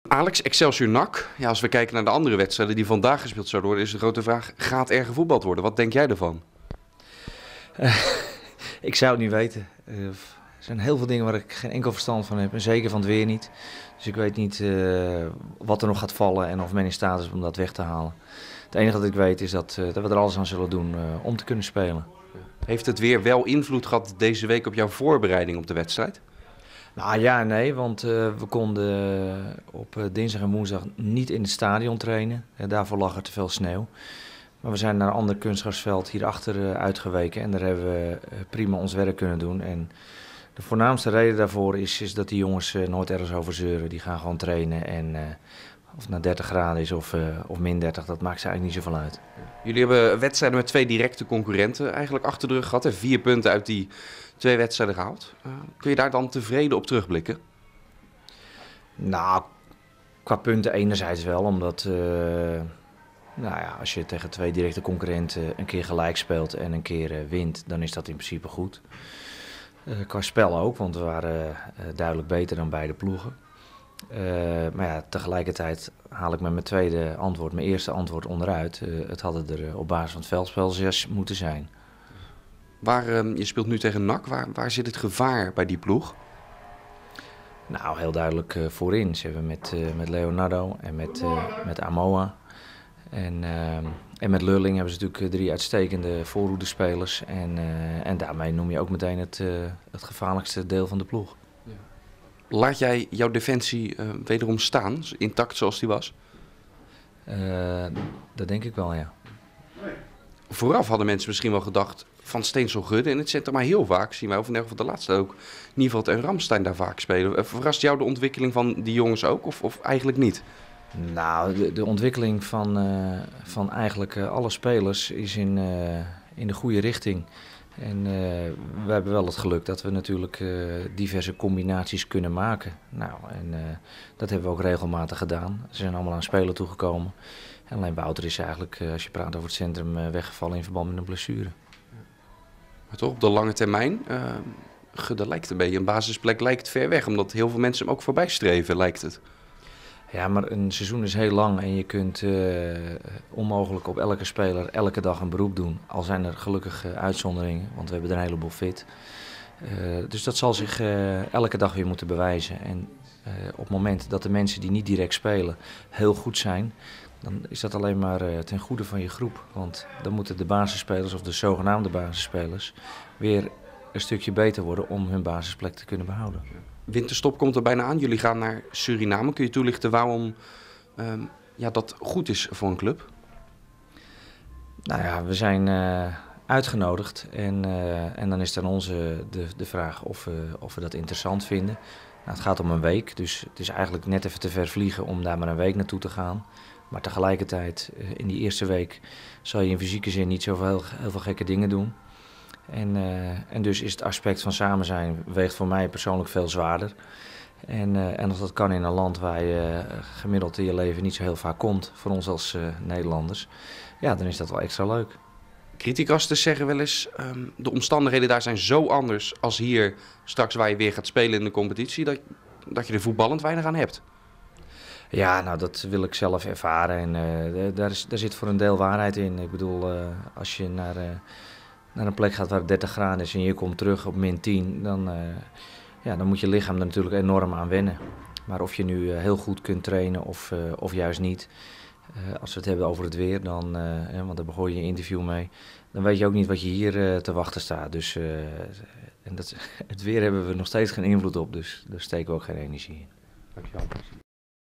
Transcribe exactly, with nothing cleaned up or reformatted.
Alex, Excelsior N A C. Ja, als we kijken naar de andere wedstrijden die vandaag gespeeld zouden worden, is de grote vraag, gaat er gevoetbald worden? Wat denk jij ervan? Uh, ik zou het niet weten. Uh, er zijn heel veel dingen waar ik geen enkel verstand van heb. En zeker van het weer niet. Dus ik weet niet uh, wat er nog gaat vallen en of men in staat is om dat weg te halen. Het enige wat ik weet is dat, uh, dat we er alles aan zullen doen uh, om te kunnen spelen. Heeft het weer wel invloed gehad deze week op jouw voorbereiding op de wedstrijd? Nou ja en nee, want uh, we konden op uh, dinsdag en woensdag niet in het stadion trainen. Uh, daarvoor lag er te veel sneeuw. Maar we zijn naar een ander kunstgrasveld hierachter uh, uitgeweken en daar hebben we uh, prima ons werk kunnen doen. En de voornaamste reden daarvoor is, is dat die jongens uh, nooit ergens over zeuren. Die gaan gewoon trainen en uh, of het nou dertig graden is of, uh, of min dertig, dat maakt ze eigenlijk niet zoveel uit. Jullie hebben wedstrijden met twee directe concurrenten eigenlijk achter de rug gehad. Hè? Vier punten uit die twee wedstrijden gehaald. Uh, kun je daar dan tevreden op terugblikken? Nou, qua punten enerzijds wel, omdat uh, nou ja, als je tegen twee directe concurrenten een keer gelijk speelt en een keer uh, wint, dan is dat in principe goed. Uh, qua spel ook, want we waren uh, duidelijk beter dan beide ploegen. Uh, maar ja, tegelijkertijd haal ik met mijn tweede antwoord, mijn eerste antwoord onderuit. Uh, het hadden er uh, op basis van het veldspel zes moeten zijn. Waar, uh, je speelt nu tegen N A C, waar, waar zit het gevaar bij die ploeg? Nou, heel duidelijk uh, voorin. Ze hebben met, uh, met Leonardo en met, uh, met Amoa en, uh, en met Lulling hebben ze natuurlijk drie uitstekende voorhoedespelers. En, uh, en daarmee noem je ook meteen het, uh, het gevaarlijkste deel van de ploeg. Ja. Laat jij jouw defensie uh, wederom staan, intact zoals die was? Uh, dat denk ik wel, ja. Vooraf hadden mensen misschien wel gedacht van Steensel Gudde in het centrum, maar heel vaak zien wij, of in ieder geval de laatste ook, Nieveld en Ramstein daar vaak spelen. Verrast jou de ontwikkeling van die jongens ook, of, of eigenlijk niet? Nou, de, de ontwikkeling van, uh, van eigenlijk uh, alle spelers is in, uh, in de goede richting. En uh, we hebben wel het geluk dat we natuurlijk uh, diverse combinaties kunnen maken. Nou, en uh, dat hebben we ook regelmatig gedaan. Ze zijn allemaal aan spelen toegekomen. En alleen Wouter is eigenlijk, uh, als je praat over het centrum, uh, weggevallen in verband met een blessure. Maar toch, op de lange termijn, uh, Gudde lijkt een beetje, een basisplek lijkt ver weg. Omdat heel veel mensen hem ook voorbij streven, lijkt het. Ja, maar een seizoen is heel lang en je kunt uh, onmogelijk op elke speler elke dag een beroep doen. Al zijn er gelukkig uh, uitzonderingen, want we hebben er een heleboel fit. Uh, dus dat zal zich uh, elke dag weer moeten bewijzen. En uh, op het moment dat de mensen die niet direct spelen heel goed zijn, dan is dat alleen maar uh, ten goede van je groep. Want dan moeten de basisspelers of de zogenaamde basisspelers weer een stukje beter worden om hun basisplek te kunnen behouden. Winterstop komt er bijna aan. Jullie gaan naar Suriname. Kun je toelichten waarom um, ja, dat goed is voor een club? Nou ja, we zijn uh, uitgenodigd en, uh, en dan is dan onze de, de vraag of we, of we dat interessant vinden. Nou, het gaat om een week, dus het is eigenlijk net even te ver vliegen om daar maar een week naartoe te gaan. Maar tegelijkertijd, uh, in die eerste week zal je in fysieke zin niet zoveel heel, heel veel gekke dingen doen. En, uh, en dus is het aspect van samen zijn weegt voor mij persoonlijk veel zwaarder. En, uh, en als dat kan in een land waar je uh, gemiddeld in je leven niet zo heel vaak komt, voor ons als uh, Nederlanders, ja, dan is dat wel extra leuk. Criticasters zeggen wel eens, um, de omstandigheden daar zijn zo anders als hier straks waar je weer gaat spelen in de competitie, dat, dat je er voetballend weinig aan hebt. Ja, nou dat wil ik zelf ervaren en uh, daar, is, daar zit voor een deel waarheid in. Ik bedoel, uh, als je naar... Uh, naar een plek gaat waar het dertig graden is en je komt terug op min tien, dan, uh, ja, dan moet je lichaam er natuurlijk enorm aan wennen. Maar of je nu uh, heel goed kunt trainen of, uh, of juist niet, uh, als we het hebben over het weer, dan, uh, want daar begon je je interview mee, dan weet je ook niet wat je hier uh, te wachten staat. Dus, uh, en dat, het weer hebben we nog steeds geen invloed op, dus daar steken we ook geen energie in. Dankjewel.